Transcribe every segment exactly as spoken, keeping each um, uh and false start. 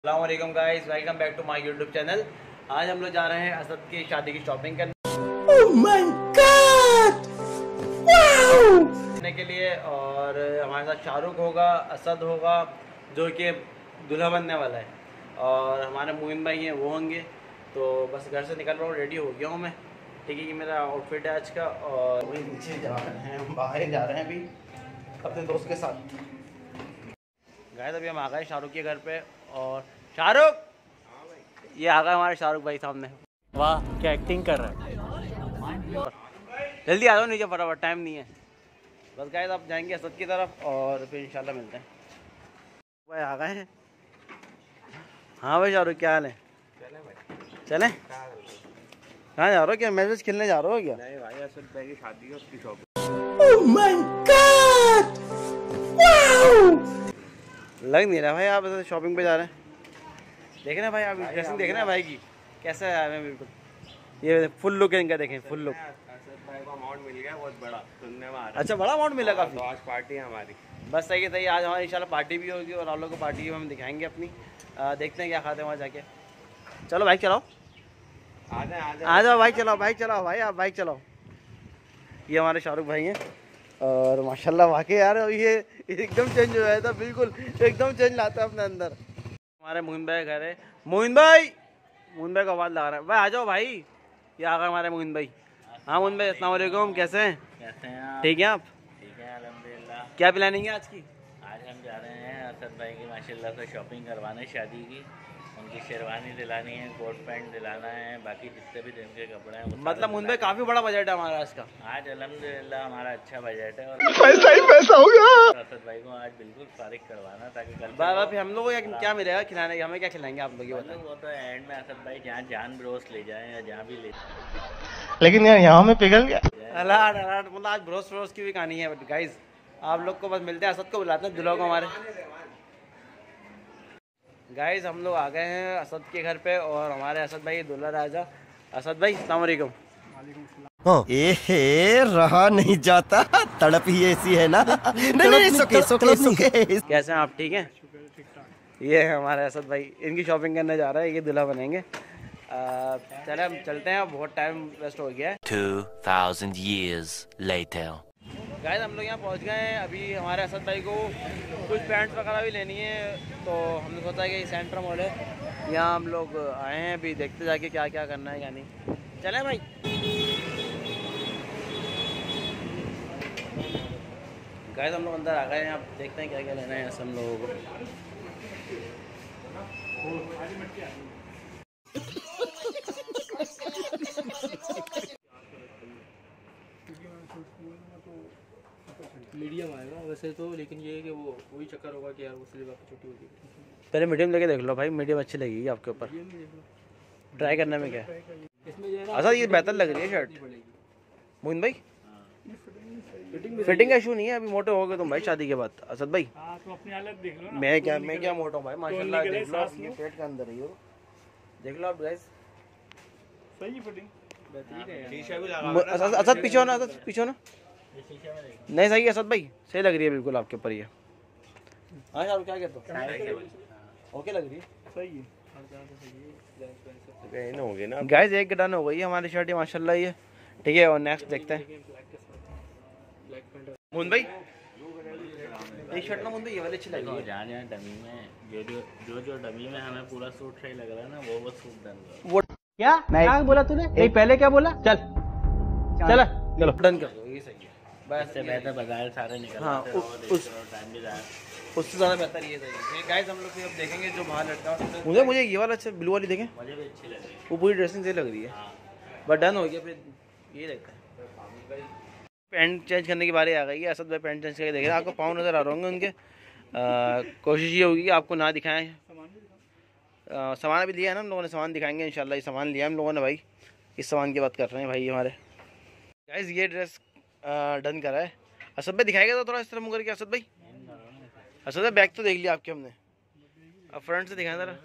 अस्सलाम वालेकुम guys, welcome back to my YouTube channel. आज हम लोग जा रहे हैं असद की शादी की शॉपिंग करने oh my God! wow! के लिए। और हमारे साथ शाहरुख होगा, असद होगा जो कि दूल्हा बनने वाला है, और हमारे मोइन भाई हैं वो होंगे। तो बस घर से निकल रहा हूँ, रेडी हो गया हूँ मैं। ठीक है, ये मेरा आउटफिट है आज का। और वही नीचे जा रहे हैं, हम बाहर जा रहे हैं अभी अपने दोस्त के साथ। गाइस अभी हम आ गए शाहरुख के घर पे। और शाहरुख, ये आ गए हमारे शाहरुख भाई सामने। वाह क्या एक्टिंग कर रहा है। जल्दी आ जाओ नीचे फटाफट, टाइम नहीं है। बस गाइस आप जाएंगे असद की तरफ और फिर इंशाल्लाह मिलते हैं। भाई आ गए हैं। हाँ भाई शाहरुख, क्या हाल है? चलें? कहाँ जा रहे हो? क्या मैच खेलने जा रहे हो क्या? नहीं भाई, असद भाई की शादी है, उसकी shopping. Oh my God! wow! लग नहीं रहा भाई आप ऐसे शॉपिंग पे जा रहे हैं। देख रहे हैं भाई, आप ड्रेसिंग देख रहे हैं भाई की कैसे आए हैं बिल्कुल। ये फुल लुक है इनका, देखें फुल लुक। असद भाई को अमाउंट मिल गया बहुत बड़ा, सुनने में आ रहा है। अच्छा, बड़ा अमाउंट मिला काफी। तो आज पार्टी है हमारी। बस सही है सही है, आज हमारी इंशाल्लाह पार्टी भी होगी और आप लोगों को पार्टी हम दिखाएंगे अपनी। आ, देखते हैं क्या खाते हैं वहाँ जाके। चलो बाइक चलाओ, आ जाए आ जाए आ जाओ बाइक चलाओ, बाइक चलाओ भाई, आप बाइक चलाओ। ये हमारे शाहरुख भाई हैं और माशाल्लाह वाकई यार ये एकदम चेंज हो जाता, बिल्कुल एकदम चेंज लाता है अपने अंदर। हमारे मोइन भाई घर है। मोइन भाई, मोइन भाई को आवाज़ लगा रहा है। भाई आ जाओ भाई, ये आ गए हमारे मोइन भाई। हाँ मोइन भाई, अस्सलाम वालेकुम, कैसे हैं? कैसे हैं आप? ठीक है आप? ठीक है अल्हम्दुलिल्लाह। क्या प्लानिंग है आज की? आज हम जा रहे हैं असद भाई की माशाल्लाह से शॉपिंग करवाने शादी की। उनकी शेरवानी दिलानी है, कोट पैंट दिलाना है, बाकी जितने भी दिन के कपड़े हैं। मतलब मोइन भाई काफ़ी बड़ा बजट है हमारा आज का। आज अल्हम्दुलिल्लाह हमारा अच्छा बजट है और पैसा ही पैसा होगा। असद भाई को आज बिल्कुल फारिग करवाना ताकि कल बाबा फिर हम लोग को क्या मिलेगा खिलाने? हमें क्या खिलाएंगे आप लोग ये बताएं। वो तो एंड में असद भाई जहाँ जान ब्रोस ले जाए या जहाँ भी ले जाए। लेकिन यार यहाँ में पिघल गया। अल्लाह अल्लाह, मतलब आज ब्रोस ब्रोस की भी कहानी है। बट गाइज आप लोग को बस मिलते हैं, असद को बुलाते हैं दुल्हा को हमारे। गाइज हम लोग आ गए हैं असद के घर पे और हमारे असद भाई दुल्हा राजा। असद भाई अस्सलाम वालेकुम। ए रहा नहीं जाता, तड़प ही ऐसी है ना। नहीं नहीं सुके सुके सुके। कैसे हैं आप? ठीक हैं? ये है हमारे असद भाई, इनकी शॉपिंग करने जा रहे हैं, ये दुल्हा बनेंगे। चले हम चलते हैं, बहुत टाइम वेस्ट हो गया है। two thousand years later. Guys हम लोग यहाँ पहुँच गए हैं। अभी हमारे असद भाई को कुछ पैंट्स वगैरह भी लेनी है, तो हमने सोचा कि सेंटर मॉल है, यहाँ हम लोग आए हैं। अभी देखते जाके क्या क्या करना है क्या नहीं। चलें भाई। गाइस हम लोग अंदर आ गए हैं, आप देखते हैं क्या क्या लेना है ऐसे हम लोगों को। मीडियम आएगा वैसे तो, लेकिन ये है कि वो वही चक्कर होगा कि यार वो सिर्फ आपकी छोटी होगी। पहले मीडियम लेके देख लो भाई, मीडियम अच्छी लगेगी आपके ऊपर। ट्राई करने में क्या है? अच्छा ये बेहतर लग रही है शर्ट। मोइन भाई फिटिंग का इशू नहीं है, अभी मोटे हो गए तुम भाई शादी के बाद। असद भाई तो अपनी हालत देख लो ना। मैं क्या मैं क्या मोटा हूँ भाई माशाल्लाह। देख लो आप, ये पेट के अंदर ही हो, देख लो आप गाइस। सही फिटिंग बेहतरीन है। शीशा भी लगा। असद असद पीछे हो ना, असद पीछे हो ना। नहीं सही है असद भाई, सही लग रही है बिल्कुल आपके ऊपर ये। हाँ शाहरुख क्या कहते हो? ओके लग रही है, सही है। हो गए ना गाइस। एक डन हो गई है हमारी शर्ट ये माशाल्लाह ये। ठीक है, और नेक्स्ट देखते हैं। मुन भाई ये शर्ट ना मुन भाई ये वाली अच्छी लग रही है। जहाँ जहाँ डमी में जो जो जो जो डमी में हमें पूरा सूट सही लग रहा है ना, वो वो सूट डन करो। वो क्या क्या बोला तूने? नहीं पहले क्या बोला? चल चल चलो डन कर दो, ये सही है। बस इससे बेहतर बाजार सारे निकल हाँ, आते रहो, उस- देखते रहो, टाइम भी जाए। उससे ज़्यादा बेहतर ये सही है। गाइस हम लोग फिर अब देखेंगे जो बाहर लटका। मुझे मुझे ये वाला अच्छा ब्लू वाली देखें, मुझे भी अच्छी लगी। वो पूरी ड्रेसिंग सही लग रही है। हाँ बट डन हो गया, फिर ये देखते हैं। पैंट चेंज करने की बारी आ गई है। असद भाई पैंट चेंज करके देख रहे हैं, आपको पाँव नज़र आ रहे होंगे उनके। आ, कोशिश ये होगी कि आपको ना दिखाएं। आ, सामान भी लिया है ना हम लोगों ने, सामान दिखाएंगे इंशाल्लाह। ये सामान लिया हम लोगों ने भाई, इस सामान की बात कर रहे हैं भाई हमारे। गाइस ये ड्रेस डन करा है। असद भाई दिखाएगा तो थोड़ा इस तरह मुँह करके। असद भाई असद भाई बैग तो देख लिया आपके हमने, अब फ्रंट से दिखाएं ज़रा।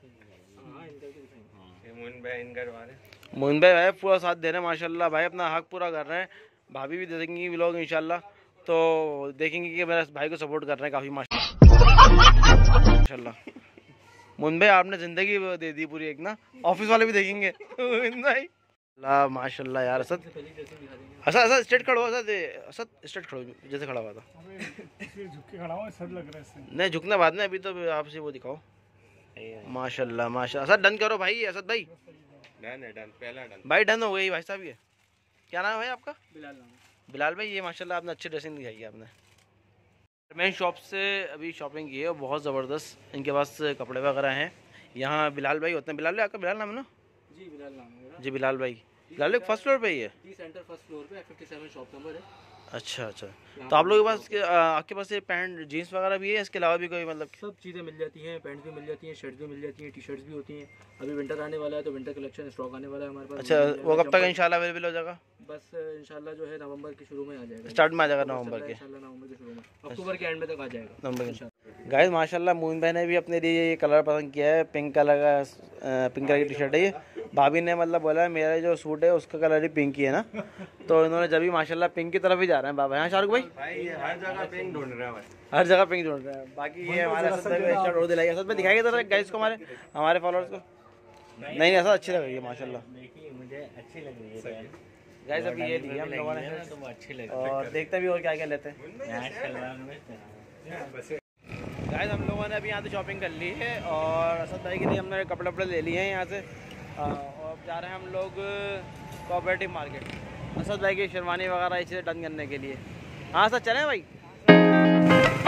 मोइन भाई भाई पूरा साथ दे रहे हैं माशाल्लाह भाई, अपना हक पूरा कर रहे हैं। भाभी भी देखेंगी व्लॉग इंशाल्लाह, तो देखेंगे कि मेरे भाई को सपोर्ट कर रहे हैं काफ़ी माशाल्लाह। मुन भाई आपने ज़िंदगी दे दी पूरी एक ना, ऑफिस वाले भी देखेंगे भाई। ला माशाल्लाह यार असद, असद असद स्ट्रेट खड़ो, असद असद स्ट्रेट खड़ो जैसे खड़ा हुआ था। झुक के खड़ा हूं, असद लग रहा है इससे। नहीं झुकना बाद में, अभी तो आपसे वो दिखाओ। माशाल्लाह माशाल्लाह। असद डन करो भाई, असद भाई डन है, डन पहला डन भाई, डन हो गई भाई साहब। ये क्या नाम है भाई आपका? बिलाल नाम। बिलाल भाई, ये माशाल्लाह आपने अच्छी ड्रेसिंग दिखाई है आपने। मैं शॉप से अभी शॉपिंग की है, बहुत ज़बरदस्त इनके पास कपड़े वगैरह हैं। यहाँ बिलाल भाई होते हैं। बिलाल भाई आपका बिलाल नाम है ना? जी बिलाल नाम है मेरा। जी बिलाल भाई। बिलाल भाई फर्स्ट फ्लोर पे ही है? जी सेंटर फर्स्ट फ्लोर पे सत्तावन शॉप नंबर है। अच्छा अच्छा। तो आप लोगों के पास के- आ, आपके पास ये पैंट जीन्स वगैरह भी है, इसके अलावा भी कोई मतलब? सब चीज़ें मिल जाती हैं, पैंट्स भी मिल जाती हैं, शर्ट्स भी मिल जाती हैं, टी शर्ट्स भी होती हैं। अभी विंटर आने वाला है तो विंटर कलेक्शन स्टॉक आने वाला है हमारे पास। अच्छा, वो कब तक जंपर- इंशाल्लाह अवेलेबल हो जाएगा? बस इंशाल्लाह जो है नवंबर के शुरू में आ जाएगा। स्टार्ट में आ जाएगा नवंबर के? इंशाल्लाह नवंबर के शुरू में, अक्टूबर के एंड में तक आ जाएगा नवंबर के। इंशाल्लाह। गाइस माशाल्लाह मोइन भाई ने भी अपने लिए ये कलर पसंद किया है, पिंक कलर का। पिंक कलर की टी शर्ट है ये। भाभी ने मतलब बोला मेरा जो सूट है उसका कलर ही पिंक ही है ना, तो इन्होंने जब भी माशाल्लाह पिंक की तरफ ही जा रहे हैं बाबा। यहाँ शाहरुख भाई भाई ये हर जगह पिंक ढूंढ रहा है भाई, हर जगह पिंक ढूंढ रहे हैं। बाकी ये हमारे असद भाई को शर्ट और दिलाई, असद भाई दिखाएगा जरा गाइस को, हमारे हमारे फॉलोअर्स को। नहीं नहीं ऐसा अच्छी लग रही है माशाल्लाह। देखिए मुझे अच्छी लग रही है गाइस अभी ये लिए हम लोगों ने, तो वो अच्छी लग रही और देखते भी और क्या क्या लेते हैं। है। यहाँ सलवार में गाइस हम लोगों ने अभी यहाँ से शॉपिंग कर ली है और असद भाई के लिए हमने कपड़े वपड़े ले लिए हैं यहाँ से। आ, और अब जा रहे हैं हम लोग कोऑपरेटिव मार्केट असद भाई की शेरवानी वगैरह ये चीज़ें डन करने के लिए। हाँ सर चलें भाई।